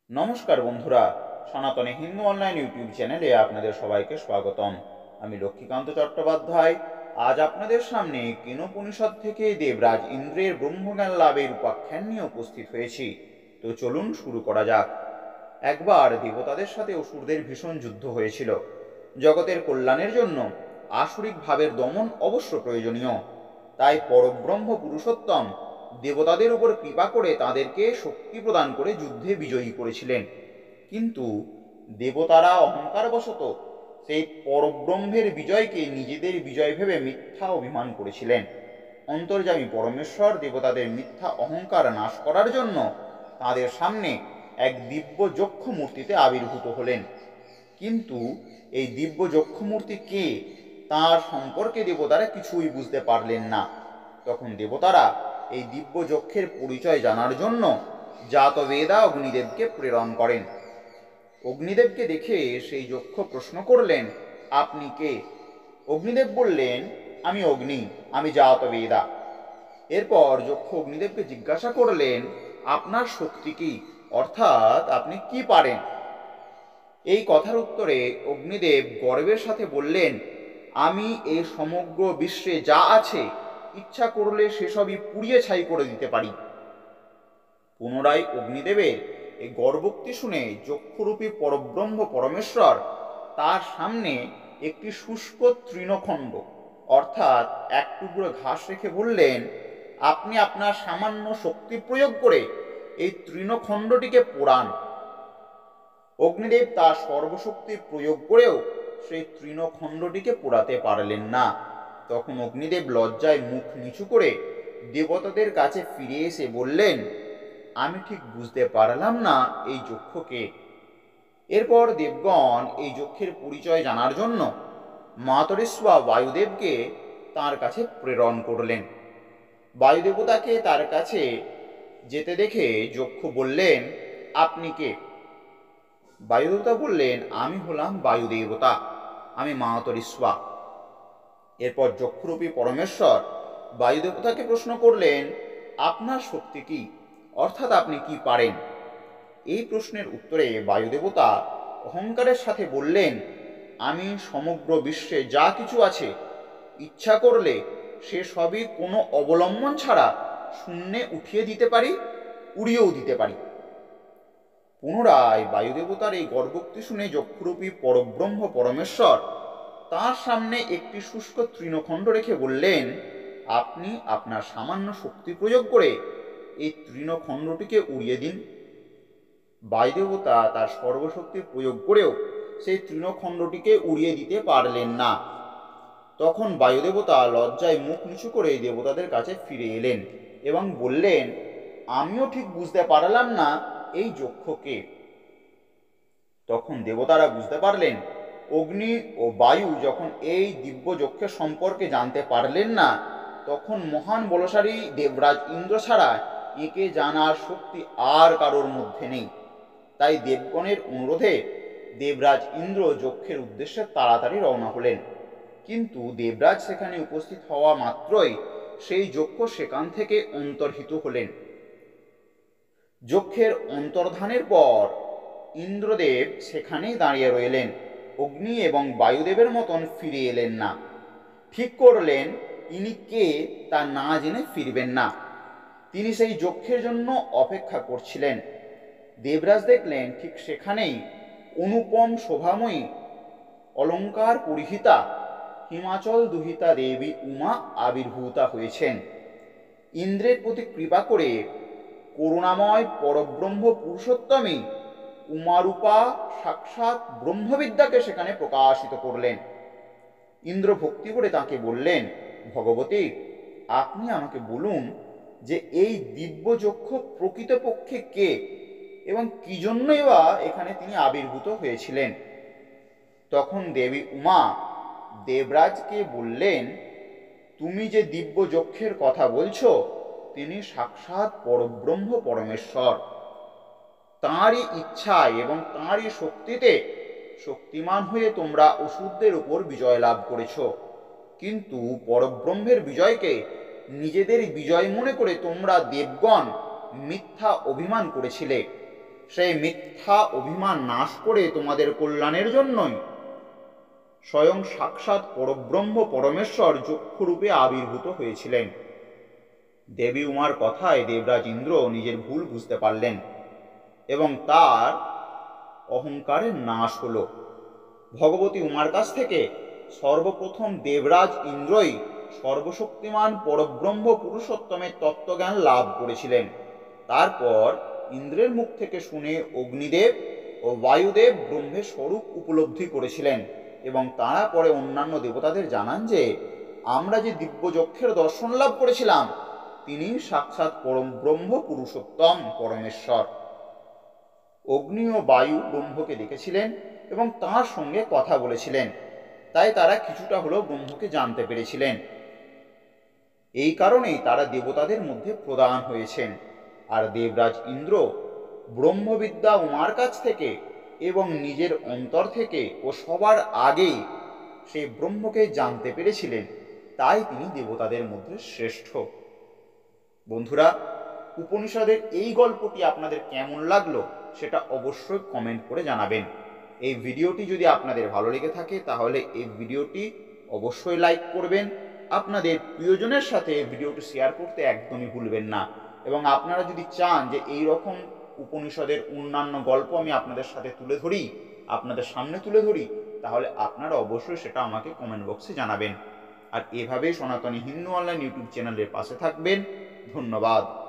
নমস্কার বন্ধুরা, সনাতনী হিন্দু অনলাইন ইউটিউব চ্যানেলে আপনাদের সবাইকে স্বাগতম। আমি লক্ষ্মীকান্ত চট্টোপাধ্যায়। আজ আপনাদের সামনে কেনোপনিষদ থেকে দেবরাজ ইন্দ্রের ব্রহ্মজ্ঞান লাভের উপাখ্যান নিয়ে উপস্থিত হয়েছি। তো চলুন শুরু করা যাক। একবার দেবতাদের সাথে অসুরদের ভীষণ যুদ্ধ হয়েছিল। জগতের কল্যাণের জন্য আসুরিক ভাবের দমন অবশ্য প্রয়োজনীয়। তাই পরব্রহ্ম পুরুষোত্তম দেবতাদের উপর কৃপা করে তাদেরকে শক্তি প্রদান করে যুদ্ধে বিজয়ী করেছিলেন। কিন্তু দেবতারা অহংকারবশত সেই পরব্রহ্মের বিজয়কে নিজেদের বিজয় ভেবে মিথ্যা অভিমান করেছিলেন। অন্তর্যামী পরমেশ্বর দেবতাদের মিথ্যা অহংকার নাশ করার জন্য তাদের সামনে এক দিব্য যক্ষ মূর্তিতে আবির্ভূত হলেন। কিন্তু এই দিব্য যক্ষ মূর্তি কে, তার সম্পর্কে দেবতারা কিছুই বুঝতে পারলেন না। তখন দেবতারা এই দিব্য যক্ষের পরিচয় জানার জন্য জাতবেদা অগ্নিদেবকে প্রেরণ করেন। অগ্নিদেবকে দেখে সেই যক্ষ প্রশ্ন করলেন, আপনি কে? অগ্নিদেব বললেন, আমি অগ্নি, আমি জাতবেদা। এরপর যক্ষ অগ্নিদেবকে জিজ্ঞাসা করলেন, আপনার শক্তি কি, অর্থাৎ আপনি কি পারেন? এই কথার উত্তরে অগ্নিদেব গর্বের সাথে বললেন, আমি এই সমগ্র বিশ্বে যা আছে ইচ্ছা করলে সেসবই পুড়িয়ে ছাই করে দিতে পারি। পুনরায় অগ্নিদেবের এই গর্বোক্তি শুনে যক্ষরূপী পরব্রহ্ম পরমেশ্বর তার সামনে একটি শুষ্ক তৃণখণ্ড অর্থাৎ এক টুকরো ঘাস রেখে বললেন, আপনি আপনার সামান্য শক্তি প্রয়োগ করে এই তৃণখণ্ডটিকে পোড়ান। অগ্নিদেব তার সর্বশক্তি প্রয়োগ করেও সেই তৃণখণ্ডটিকে পোড়াতে পারলেন না। তখন অগ্নিদেব লজ্জায় মুখ নিচু করে দেবতাদের কাছে ফিরে এসে বললেন, আমি ঠিক বুঝতে পারলাম না এই যক্ষকে। এরপর দেবগণ এই যক্ষের পরিচয় জানার জন্য মাতরিস্বা বায়ুদেবকে তার কাছে প্রেরণ করলেন। বায়ুদেবতাকে তার কাছে যেতে দেখে যক্ষ বললেন, আপনি কে? বায়ুদেবতা বললেন, আমি হলাম বায়ুদেবতা, আমি মাতরিস্বা। এরপর যক্ষরূপী পরমেশ্বর বায়ুদেবতাকে প্রশ্ন করলেন, আপনার শক্তি কি, অর্থাৎ আপনি কি পারেন? এই প্রশ্নের উত্তরে বায়ুদেবতা অহংকারের সাথে বললেন, আমি সমগ্র বিশ্বে যা কিছু আছে ইচ্ছা করলে সে সবই কোনো অবলম্বন ছাড়া শূন্যে উঠিয়ে দিতে পারি, উড়িয়েও দিতে পারি। পুনরায় বায়ুদেবতার এই গর্বোক্তি শুনে যক্ষরূপী পরব্রহ্ম পরমেশ্বর তার সামনে একটি শুষ্ক তৃণখণ্ড রেখে বললেন, আপনি আপনার সামান্য শক্তি প্রয়োগ করে এই তৃণখণ্ডটিকে উড়িয়ে দিন। বায়ুদেবতা তার সর্বশক্তি প্রয়োগ করেও সেই তৃণখণ্ডটিকে উড়িয়ে দিতে পারলেন না। তখন বায়ুদেবতা লজ্জায় মুখ নিচু করে দেবতাদের কাছে ফিরে এলেন এবং বললেন, আমিও ঠিক বুঝতে পারলাম না এই যক্ষকে। তখন দেবতারা বুঝতে পারলেন, অগ্নি ও বায়ু যখন এই দিব্য যক্ষের সম্পর্কে জানতে পারলেন না, তখন মহান বলশালী দেবরাজ ইন্দ্র ছাড়া একে জানার শক্তি আর কারোর মধ্যে নেই। তাই দেবগণের অনুরোধে দেবরাজ ইন্দ্র যক্ষের উদ্দেশ্যে তাড়াতাড়ি রওনা হলেন। কিন্তু দেবরাজ সেখানে উপস্থিত হওয়া মাত্রই সেই যক্ষ সেখান থেকে অন্তর্হিত হলেন। যক্ষের অন্তর্ধানের পর ইন্দ্রদেব সেখানেই দাঁড়িয়ে রইলেন, অগ্নি এবং বায়ুদেবের মতন ফিরে এলেন না। ঠিক করলেন ইনি কে তা না জেনে ফিরবেন না। তিনি সেই যক্ষের জন্য অপেক্ষা করছিলেন। দেবরাজ দেখলেন ঠিক সেখানেই অনুপম শোভাময়ী অলঙ্কার পরিহিতা হিমাচল দুহিতা দেবী উমা আবির্ভূতা হয়েছেন। ইন্দ্রের প্রতি কৃপা করে করুণাময় পরব্রহ্ম পুরুষোত্তমী উমারূপা সাক্ষাৎ ব্রহ্মবিদ্যাকে সেখানে প্রকাশিত করলেন। ইন্দ্র ভক্তি করে তাকে বললেন, ভগবতী, আপনি আমাকে বলুন যে এই দিব্য যক্ষ প্রকৃতপক্ষে কে এবং কি জন্যই বা এখানে তিনি আবির্ভূত হয়েছিলেন। তখন দেবী উমা দেবরাজকে বললেন, তুমি যে দিব্য যক্ষের কথা বলছো তিনি সাক্ষাৎ পরব্রহ্ম পরমেশ্বর। তাঁরই ইচ্ছায় এবং তাঁরই শক্তিতে শক্তিমান হয়ে তোমরা অসুরদের উপর বিজয় লাভ করেছ। কিন্তু পরব্রহ্মের বিজয়কে নিজেদের বিজয় মনে করে তোমরা দেবগণ মিথ্যা অভিমান করেছিলে। সেই মিথ্যা অভিমান নাশ করে তোমাদের কল্যাণের জন্যই স্বয়ং সাক্ষাৎ পরব্রহ্ম পরমেশ্বর যক্ষরূপে আবির্ভূত হয়েছিলেন। দেবী উমার কথায় দেবরাজ ইন্দ্র নিজের ভুল বুঝতে পারলেন এবং তার অহংকারের নাশ হল। ভগবতী উমার কাছ থেকে সর্বপ্রথম দেবরাজ ইন্দ্রই সর্বশক্তিমান পরব্রহ্ম পুরুষোত্তমের তত্ত্বজ্ঞান লাভ করেছিলেন। তারপর ইন্দ্রের মুখ থেকে শুনে অগ্নিদেব ও বায়ুদেব ব্রহ্মের স্বরূপ উপলব্ধি করেছিলেন এবং তারা পরে অন্যান্য দেবতাদের জানান যে আমরা যে দিব্য যক্ষের দর্শন লাভ করেছিলাম তিনি সাক্ষাৎ পরম ব্রহ্ম পুরুষোত্তম পরমেশ্বর। অগ্নি ও বায়ু ব্রহ্মকে দেখেছিলেন এবং তাঁর সঙ্গে কথা বলেছিলেন, তাই তারা কিছুটা হলেও ব্রহ্মকে জানতে পেরেছিলেন। এই কারণেই তারা দেবতাদের মধ্যে প্রদান হয়েছেন। আর দেবরাজ ইন্দ্র ব্রহ্মবিদ্যা উমার কাছ থেকে এবং নিজের অন্তর থেকে ও সবার আগেই সেই ব্রহ্মকে জানতে পেরেছিলেন, তাই তিনি দেবতাদের মধ্যে শ্রেষ্ঠ। বন্ধুরা, উপনিষদের এই গল্পটি আপনাদের কেমন লাগলো সেটা অবশ্যই কমেন্ট করে জানাবেন। এই ভিডিওটি যদি আপনাদের ভালো লেগে থাকে তাহলে এই ভিডিওটি অবশ্যই লাইক করবেন। আপনাদের প্রিয়জনের সাথে ভিডিওটি শেয়ার করতে একদমই ভুলবেন না। এবং আপনারা যদি চান যে এই রকম উপনিষদের অন্যান্য গল্প আমি আপনাদের সাথে তুলে ধরি, আপনাদের সামনে তুলে ধরি, তাহলে আপনারা অবশ্যই সেটা আমাকে কমেন্ট বক্সে জানাবেন। আর এভাবেই সনাতনী হিন্দু অনলাইন ইউটিউব চ্যানেলের পাশে থাকবেন। ধন্যবাদ।